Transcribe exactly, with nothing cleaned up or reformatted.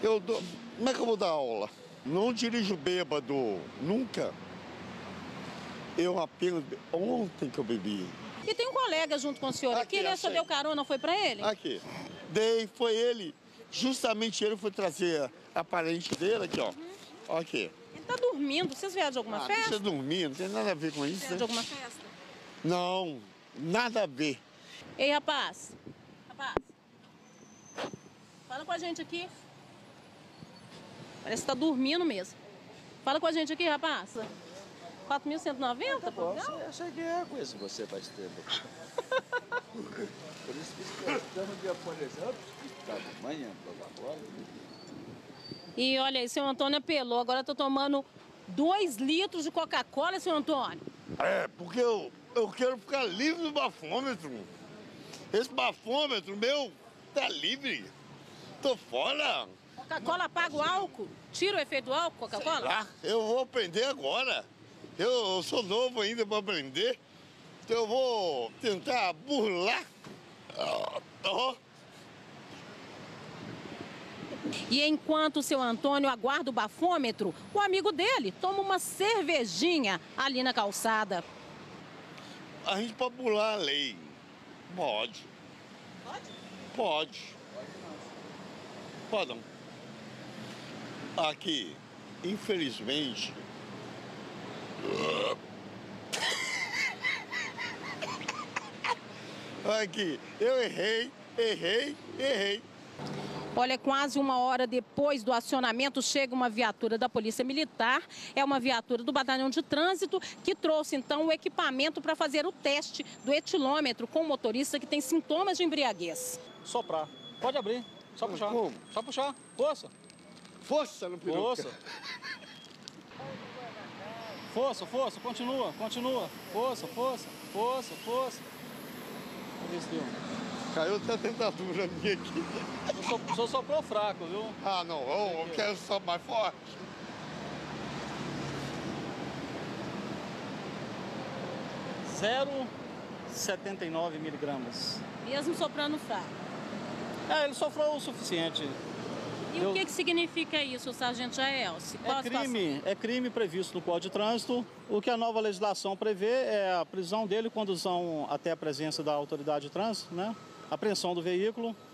Eu dou... Como é que eu vou dar aula? Não dirijo bêbado, nunca. Eu apenas... Ontem que eu bebi. E tem um colega junto com o senhor aqui, Aqui, né? O senhor deu carona, foi pra ele? Aqui. Dei, foi ele. Justamente ele foi trazer a parente dele aqui, ó. Uhum. Aqui. Ele tá dormindo. Vocês vieram de alguma ah, festa? Deixa dormir, não tem nada a ver com isso. Vieram né? de alguma festa? Não, nada a ver. Ei, rapaz. Rapaz. Fala com a gente aqui. Parece que tá dormindo mesmo. Fala com a gente aqui, rapaz. quatro mil cento e noventa, ah, pô? Eu achei que é com isso você faz tempo. Por isso que estamos de atualizando, está de manhã, agora. E olha aí, seu Antônio apelou. Agora eu tô tomando dois litros de Coca-Cola, seu Antônio. É, porque eu, eu quero ficar livre do bafômetro. Esse bafômetro meu tá livre. Tô fora. Coca-Cola apaga o álcool? Tira o efeito do álcool, Coca-Cola? Ah, eu vou aprender agora. Eu, eu sou novo ainda para aprender. Então eu vou tentar burlar. Oh. E enquanto o seu Antônio aguarda o bafômetro, o amigo dele toma uma cervejinha ali na calçada. A gente pode burlar a lei. Pode. Pode? Pode. Pode não. Aqui, infelizmente... Aqui, eu errei, errei, errei. Olha, quase uma hora depois do acionamento, chega uma viatura da Polícia Militar. É uma viatura do Batalhão de Trânsito que trouxe, então, o equipamento para fazer o teste do etilômetro com o motorista que tem sintomas de embriaguez. Soprar. Pode abrir. Só puxar. Como? Só puxar. Força. Força no peruca. Força. Força, força. Continua, continua. Força, força, força, força. Vamos ver se deu. Caiu até a tentatura minha aqui. O senhor, o senhor soprou fraco, viu? Ah, não. Eu, eu quero só mais forte. zero vírgula setenta e nove miligramas. Mesmo soprando fraco. É, ele sofreu o suficiente. E Eu... o que, que significa isso, sargento Jaelce? Qual É crime, a é crime previsto no Código de Trânsito. O que a nova legislação prevê é a prisão dele, condução até a presença da autoridade de trânsito, né? Apreensão do veículo